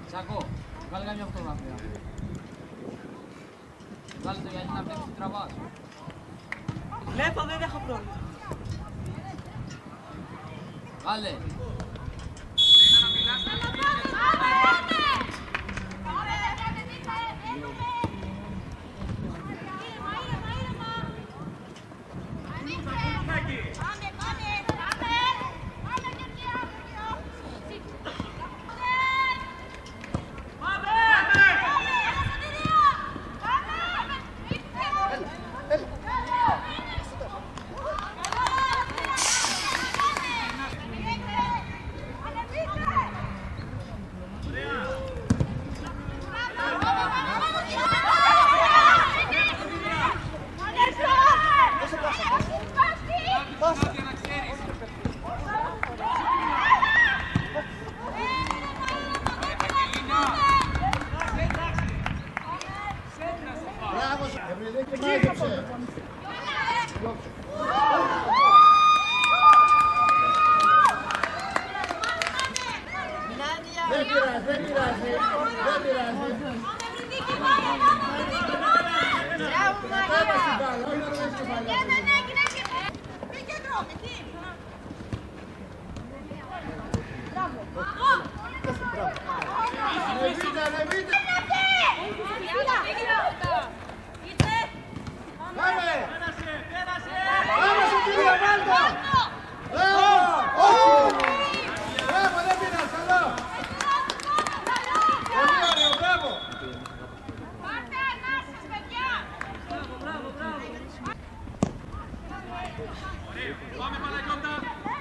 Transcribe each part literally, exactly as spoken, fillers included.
Τσακώ, βγάλε καμιά φωτογραφία. Βγάλε το γιατί να βλέπεις τι τραβάς. Βλέπω, δεν έχω πρόβλημα. Βγάλε. Δεν πειράζει, δεν πειράζει, δεν πειράζει. Πέτασε την μπάλα, όχι να ρωτήσει την μπάλα. Μην κεντρώ, εκεί. Μπράβο. Ανεβείτε, ανεβείτε. Πάμε. Πάμε σε κυρία Μάλτα. Μπράβο. Μπράβο, δεν πειράζει, καλό. Πολύ ωραίο, μπράβο. Πάρτε ανάσες, παιδιά. Μπράβο, μπράβο, μπράβο. Πάμε Παναγιώτα.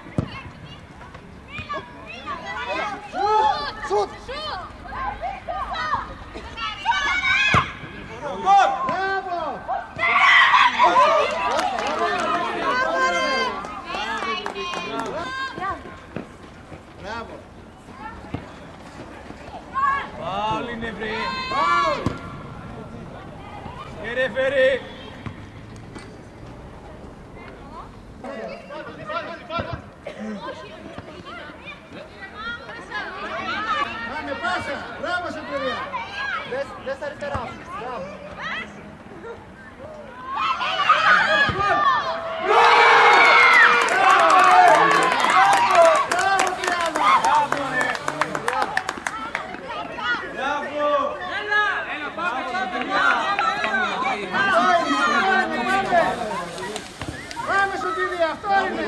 Σουτ. Μπράβο. Μπράβο. Πάλι νευρή. Και ρεφερή. Πάμε, πάσα. Μπράβο σε παιδιά. Δες τα αριστερά σου. Μπράβο. Πάμε στο τίδι, αυτό είναι!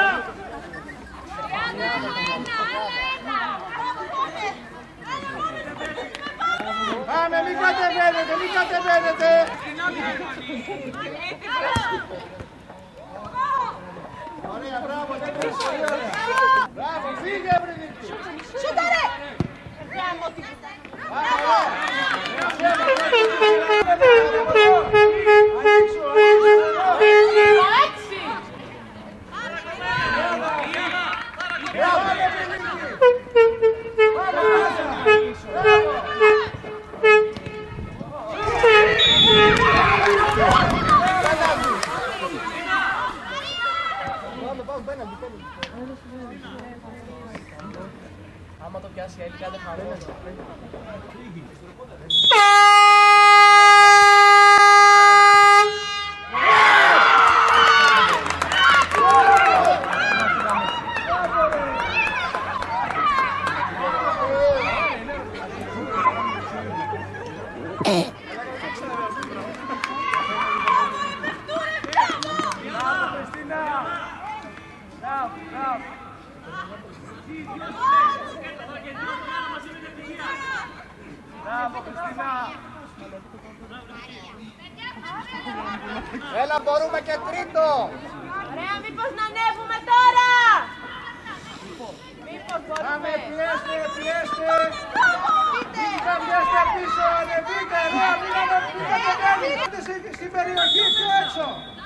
Πάμε, μην κατεβαίνετε, μην κατεβαίνετε! Ωραία, μπράβο, δεν πήρες πολύ ωραία! Μπράβο, φύγε Ευρυνίκη! Σούτα ρε! Άμα το πιάσει η Ελικά δεν χαρώνεται. Μπράβο, Χριστίνα! Έλα, μπορούμε και τρίτο! Ωραία, μήπως να ανέβουμε τώρα! Μήπως μπορούμε! Πάμε, πιέστε, πιέστε! Μην καμιάστε πίσω, ανεβείτε, ρε! Μην ανεβείτε, στην περιοχή πιο έξω!